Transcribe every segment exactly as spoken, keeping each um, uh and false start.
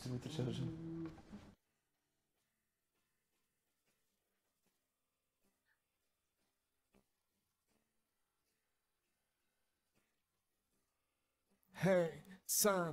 metre çağıracağım. Hey sen,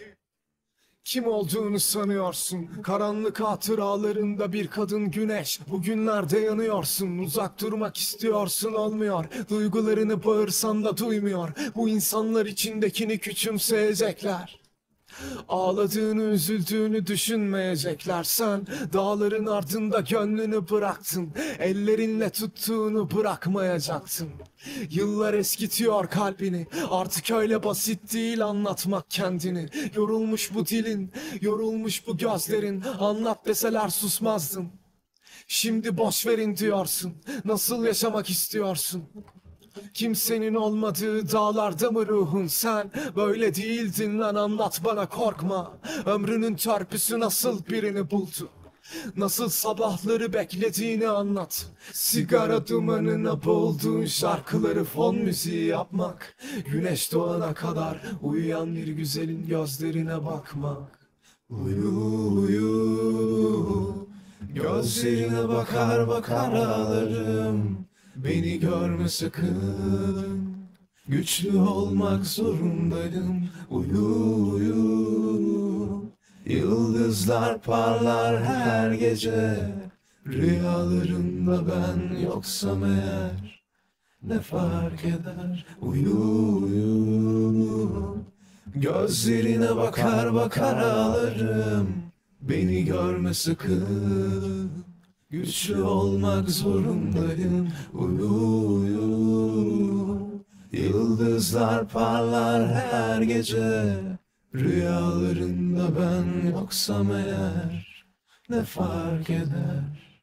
kim olduğunu sanıyorsun? Karanlık hatıralarında bir kadın güneş. Bugünlerde yanıyorsun, uzak durmak istiyorsun, olmuyor. Duygularını bağırsan da duymuyor. Bu insanlar içindekini küçümseyecekler. Ağladığını, üzüldüğünü düşünmeyecekler. Sen dağların ardında gönlünü bıraktın. Ellerinle tuttuğunu bırakmayacaktın. Yıllar eskitiyor kalbini. Artık öyle basit değil anlatmak kendini. Yorulmuş bu dilin, yorulmuş bu gözlerin. Anlat deseler susmazdın. Şimdi boş verin diyorsun. Nasıl yaşamak istiyorsun? Kimsenin olmadığı dağlarda mı ruhun sen? Böyle değildin lan, anlat bana, korkma. Ömrünün çarpısı nasıl birini buldu? Nasıl sabahları beklediğini anlat. Sigara dumanına boğulduğun şarkıları fon müziği yapmak. Güneş doğana kadar uyuyan bir güzelin gözlerine bakmak. Uyu uyu, gözlerine bakar bakar ağlarım. Beni görme sakın, güçlü olmak zorundayım. Uyu uyu, yıldızlar parlar her gece. Rüyalarında ben yoksam eğer ne fark eder? Uyu uyu, gözlerine bakar bakar ağlarım. Beni görme sakın, güçlü olmak zorundayım. Uyu uyu, yıldızlar parlar her gece. Rüyalarında ben yoksam eğer ne fark eder?